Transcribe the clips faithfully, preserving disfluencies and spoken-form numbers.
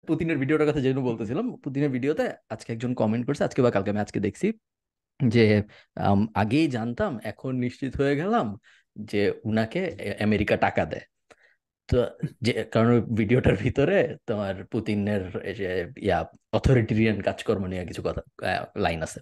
পুতিনের ভিডিওটার কথা যেন বলতেছিলাম, পুতিনের ভিডিওতে আজকে একজন কমেন্ট করছে, আজকে বা কালকে আমি আজকে দেখছি যে আম, আগেই জানতাম এখন নিশ্চিত হয়ে গেলাম যে উনাকে এ- আমেরিকা টাকা দেয়। তো যে কারণ ওই ভিডিওটার ভিতরে তোমার পুতিনের এই যে ইয়া অথরিটেরিয়ান কাজকর্ম নিয়ে কিছু কথা লাইন আছে।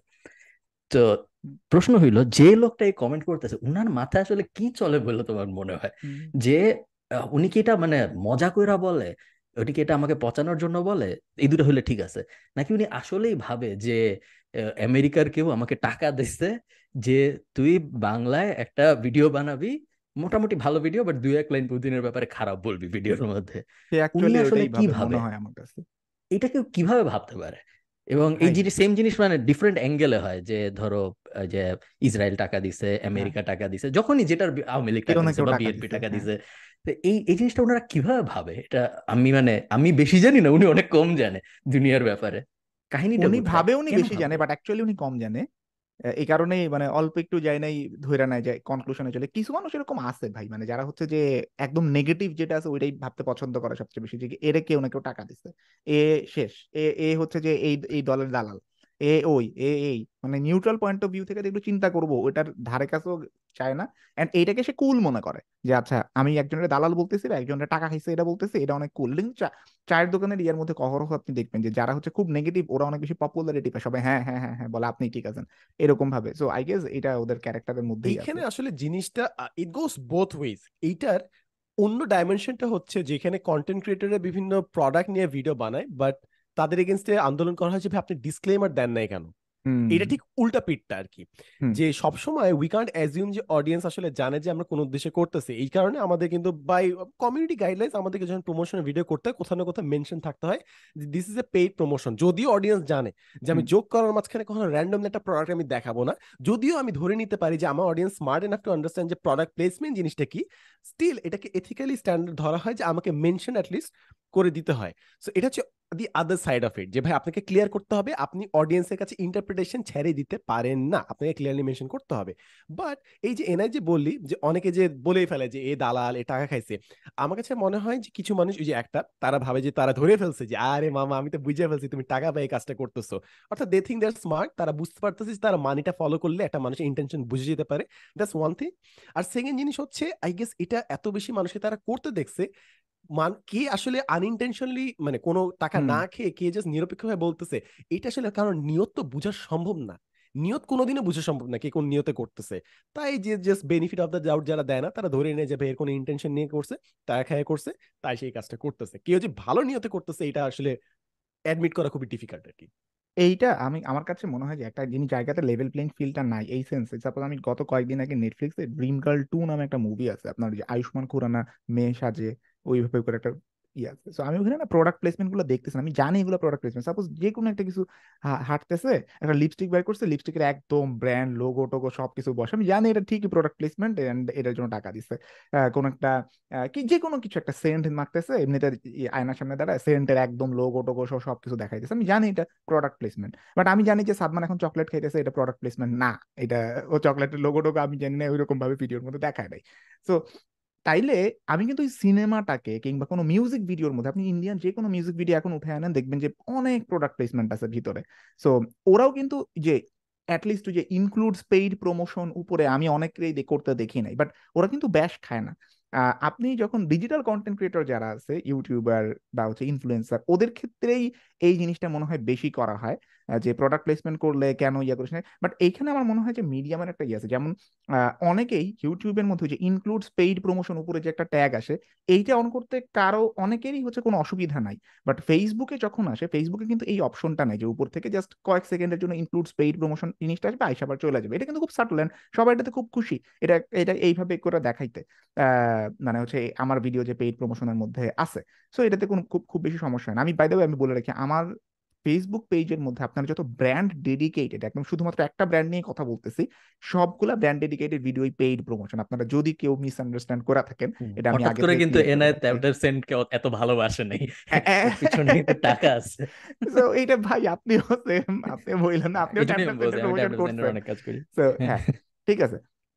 তো প্রশ্ন হইলো, যে লোকটা এই কমেন্ট করতেছে উনার মাথায় আসলে কি চলে বলে তোমার মনে হয়? হুম। যে আহ, উনি কি এটা মানে মজা কইরা বলে, ওটি কি এটা আমাকে পচানোর জন্য বলে, এই দুটো হইলে ঠিক আছে, নাকি উনি আসলেই ভাবে যে আহ, আমেরিকার কেউ আমাকে টাকা দিচ্ছে যে তুই বাংলায় একটা ভিডিও বানাবি, মোটামুটি ভালো ভিডিও, বাট দুই এক লাইন পুতিনের ব্যাপারে খারাপ বলবি ভিডিওর মধ্যে? সে উনি অ্যাকচুয়ালি আসলে ওইটাই কি ভাবে ভাবে? মনে হয় আমার কাছে। এটা কেউ কিভাবে ভাবতে পারে? এবং এই ভাই জিনিস সেম জিনিস মানে ডিফারেন্ট অ্যাঙ্গেলে হয়, যে ধরো আহ, যে ইসরায়েল টাকা দিছে, হ্যাঁ, আমেরিকা টাকা দিছে, যখনই যেটার বি- আওয়ামী লীগ কেউ টাকা না দিছে কেউ বা টাকা বিএনপি দিছে, টাকা হ্যাঁ। দিছে। তো এই এই জিনিসটা ওনারা কিভাবে ভাবে এটা? আমি মানে আমি বেশি জানি না, উনি অনেক কম জানে দুনিয়ার ব্যাপারে। কাহিনীটা উনি কোথায়, ভাবে উনি কেন বেশি জানে, ভাববে? বাট অ্যাকচুয়ালি উনি কম জানে। আহ, এই কারণেই মানে অল্প একটু যায় নাই, ধইরা নাই যায় কনক্লুশনে চলে। কিছু মানুষ এরকম আছে ভাই, মানে যারা হচ্ছে যে একদম নেগেটিভ যেটা আছে ওইটাই ভাবতে পছন্দ করে সবচেয়ে বেশি, যে এরে কেউ না কেউ টাকা দিচ্ছে, এ শেষ, এ এ হচ্ছে যে এই এই দলের দালাল, এ ওই এ এই, মানে নিউট্রাল পয়েন্ট অফ ভিউ থেকে একটু চিন্তা করবো ওইটার ধারে কাছেও চায় না। এন্ড এইটাকে সে কুল মনে করে, যে আচ্ছা আমি একজনের দালাল বলতেছি বা একজনের টাকা খাইছে এটা বলতেছি, এটা অনেক কুল। কিন্তু চা- চায়ের দোকানের ইয়ার মধ্যে কখনো আপনি দেখবেন যে যারা হচ্ছে খুব নেগেটিভ ওরা অনেক বেশি পপুলারিটি পায়, সবাই হ্যাঁ হ্যাঁ হ্যাঁ হ্যাঁ বলে, আপনি ঠিক আছেন, এরকম ভাবে। সো আই গেস এটা ওদের ক্যারেক্টারের মধ্যেই আছে। এইখানে আসলে জিনিসটা ইট গোস বোথ ওয়েজ। এইটার অন্য ডাইমেনশনটা হচ্ছে যেখানে কন্টেন্ট ক্রিয়েটররা বিভিন্ন প্রোডাক্ট নিয়ে ভিডিও বানায়, বাট তাদের এগেনস্টে আন্দোলন করা হয় যে ভাই আপনি ডিসক্লেমার দেন নাই কেন। হুম। এটা ঠিক উল্টা পিঠটা আর কি, হুম। যে সবসময় উই কান্ট অ্যাজিউম যে অডিয়েন্স আসলে জানে যে আমরা কোন উদ্দেশ্যে করতেছি। এই কারণে আমাদের কিন্তু বাই কমিউনিটি গাইডলাইন্স আমাদেরকে যখন প্রমোশনের ভিডিও করতে হয় কোথাও না কোথাও মেনশন থাকতে হয় যে this is a paid promotion. যদিও অডিয়েন্স জানে যে আমি হুম। যোগ করার মাঝখানে কখনো র্যান্ডম একটা প্রোডাক্ট আমি দেখাবো না, যদিও আমি ধরে নিতে পারি যে আমার audience smart enough to understand যে প্রোডাক্ট প্লেসমেন্ট জিনিসটা কি, স্টিল এটাকে এথিক্যালি স্ট্যান্ডার্ড ধরা হয় যে আমাকে মেনশন অ্যাটলিস্ট করে দিতে হয়। সো এটা হচ্ছে দি আদার সাইড অফ ইট, যে ভাই আপনাকে ক্লিয়ার করতে হবে, আপনি অডিয়েন্সের কাছে ইন্টারপ্রিটেশন ছেড়ে দিতে পারেন না, আপনাকে ক্লিয়ারলি মেনশন করতে হবে। বাট এই যে এনআই যে বললি যে অনেকে যে বলেই ফেলে যে এ দালাল, এ টাকা খাইছে, আমার কাছে মনে হয় যে কিছু মানুষ ওই যে একটা তারা ভাবে যে তারা ধরে ফেলছে যে আরে মামা আমি তো বুঝে ফেলছি তুমি টাকা পাই এই কাজটা করতেছো। অর্থাৎ they think they R smart, তারা বুঝতে পারতেছে যে তারা মানিটা ফলো করলে একটা মানুষের ইন্টেনশন বুঝে যেতে পারে। That's one thing. আর সেকেন্ড জিনিস হচ্ছে আই গেস এটা এত বেশি মানুষকে তারা করতে দেখছে, মান কে আসলে আনইনটেনশনালি মানে কোনো টাকা হুম। না খেয়ে কে জাস্ট নিরপেক্ষভাবে বলতেছে, এটা আসলে কারণ নিয়ত তো বোঝা সম্ভব না। নিয়ত কোনোদিনও বোঝা সম্ভব না কে কোন নিয়তে করতেছে। তাই যে just benefit of the doubt যারা দেয় না তারা ধরে নেয় যে ভাই এর কোনো ইন্টেনশন নিয়ে করছে, টাকা খেয়ে করছে, তাই সেই কাজটা করতেছে। কেউ যে ভালো নিয়তে করতেছে এটা আসলে অ্যাডমিট করা খুবই ডিফিকাল্ট আর কি। এইটা আমি আমার কাছে মনে হয় যে একটা জিনিস জায়গাতে লেভেল প্লেইং ফিল্ডটা নাই এই সেন্সে। সাপোজ আমি গত কয়েকদিন আগে নেটফ্লিক্সে ড্রিম গার্ল টু নামে একটা মুভি আছে, আপনার ওই যে আয়ুষ্মান খুরানা মেয়ে সাজে ওইভাবে করে একটা ইয়ে আছে। সো আমি ওখানে না প্রোডাক্ট প্লেসমেন্ট গুলো দেখতেছি, আমি জানি এগুলো প্রোডাক্ট প্লেসমেন্ট। সাপোজ যে কোনো একটা কিছু হা- হাঁটতেছে, একটা লিপস্টিক বের করছে, লিপস্টিকের একদম ব্র্যান্ড লোগো টোগো সবকিছু বসে, আমি জানি এটা ঠিকই প্রোডাক্ট প্লেসমেন্ট এন্ড এটার জন্য টাকা দিচ্ছে। আহ, কোন একটা আহ, কি যে কোনো কিছু একটা সেন্ট মারতেছে এমনিতে, ই- আয়নার সামনে দাঁড়ায় সেন্টের একদম লোগো টোগো সব সবকিছু দেখাইতেছে, আমি জানি এটা প্রোডাক্ট প্লেসমেন্ট। বাট আমি জানি যে সাদমান এখন চকলেট খাইতেছে, এটা প্রোডাক্ট প্লেসমেন্ট না। এটা ও চকলেটের লোগো টোগো আমি জানি না ওইরকম ভাবে ভিডিওর মধ্যে দেখায় নাই। সো তাইলে আমি কিন্তু ওই সিনেমাটাকে কিংবা কোনো মিউজিক ভিডিওর মধ্যে, আপনি ইন্ডিয়ান যে কোনো মিউজিক ভিডিও এখন উঠে আনেন দেখবেন যে অনেক প্রোডাক্ট প্লেসমেন্ট আছে ভিতরে। সো ওরাও কিন্তু যে অ্যাটলিস্ট যে ইনক্লুডস পেইড প্রমোশন উপরে আমি অনেকেই দে- করতে দেখি নাই, বাট ওরা কিন্তু ব্যাশ খায় না। আহ, আপনি যখন ডিজিটাল কন্টেন্ট ক্রিয়েটর যারা আছে ইউটিউবার বা হচ্ছে ইনফ্লুয়েন্সার, ওদের ক্ষেত্রেই এই জিনিসটা মনে হয় বেশি করা হয়, আহ, যে প্রোডাক্ট প্লেসমেন্ট করলে কেন ইয়া করিস না। বাট এইখানে আমার মনে হয় যে মিডিয়ামের একটা ইয়ে আছে, যেমন আহ, অনেকেই ইউটিউবের মধ্যে যে ইনক্লুডস পেইড প্রমোশন উপরে যে একটা ট্যাগ আসে, এইটা অন করতে কারো অনেকেরই হচ্ছে কোনো অসুবিধা নাই। বাট ফেসবুকে যখন আসে, ফেসবুকে কিন্তু এই অপশনটা নাই যে উপর থেকে জাস্ট কয়েক সেকেন্ডের জন্য ইনক্লুডস পেইড প্রমোশন জিনিসটা আসবে, আইসা আবার চলে যাবে। এটা কিন্তু খুব সাটল, সবাই এটাতে খুব খুশি। এটা এটা এইভাবে করে দেখাইতে আহ মানে হচ্ছে আমার ভিডিও যে পেইড প্রমোশনের মধ্যে আছে। সো এটাতে কোনো খুব খুব বেশি সমস্যা হয় না। আমি বাই দ্য ওয়ে আমি বলে রাখি, আমার ফেসবুক পেজের মধ্যে আপনার যত ব্র্যান্ড ডেডিকেটেড, একদম শুধুমাত্র একটা ব্র্যান্ড নিয়ে কথা বলতেছি, সবগুলা ব্র্যান্ড ডেডিকেটেড ভিডিওই পেইড প্রমোশন। আপনারা যদি কেউ মিসআন্ডারস্ট্যান্ড করে থাকেন, হুম, এটা আমি হঠাৎ আগে করে থেকে কিন্তু ক্লিয়ার করে এনআই রাখছি। ট্যাবলেট সেন্টকে এত ভালোবাসে নাই। ওর পিছনে কিন্তু টাকা আছে। তো এইটা ভাই আপনিও সেম, আপনি বললেন না, হ্যাঁ, আপনিও এই জন্যই ট্যাবলেট আমি বলছি সেন্টার আমি প্রমোশন ট্যাবলেট সেন্টারে করছেন। অনেক কাজ করি। তো হ্যাঁ। হ্যাঁ, ঠিক আছে।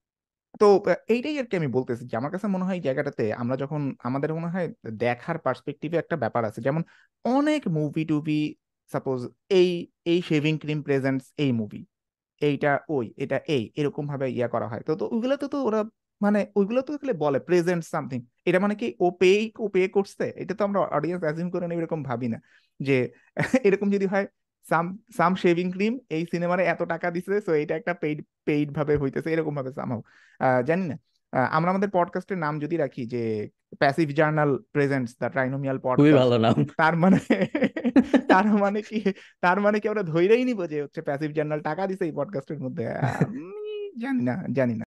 তো আহ, এইটাই আর কি আমি বলতেছি যে আমার কাছে মনে হয় এই জায়গাটাতে আমরা যখন আমাদের মনে হয় দেখার পার্সপেক্টিভে একটা ব্যাপার আছে, যেমন অনেক মুভি টুভি, সাপোজ এই এই শেভিং ক্রিম প্রেজেন্টস এই মুভি, এইটা ওই এটা এই এরকম ভাবে ইয়া করা হয়, তো তো ওইগুলোতে তো ওরা মানে ওইগুলো তো আসলে বলে প্রেজেন্ট সামথিং, এটা মানে কি ও পে ও পে করছে, এটা তো আমরা অডিয়েন্স অ্যাজিউম করে নেই, এরকম ভাবি না যে এরকম যদি হয় সাম সাম শেভিং ক্রিম এই সিনেমারে এত টাকা দিছে, সো এটা একটা পেইড পেইড ভাবে হইতেছে, এরকম ভাবে সামহাও জানি না। আহ, আমরা আমাদের পডকাস্টের নাম যদি রাখি যে passive journal presents the trinomial খুবই পডকাস্ট, ভালো নাম। তার মানে তার মানে কি তার মানে কি আমরা ধইরেই নিব যে হচ্ছে প্যাসিভ জার্নাল টাকা দিছে এই পডকাস্টের মধ্যে? আহ, উম, জানি না জানি না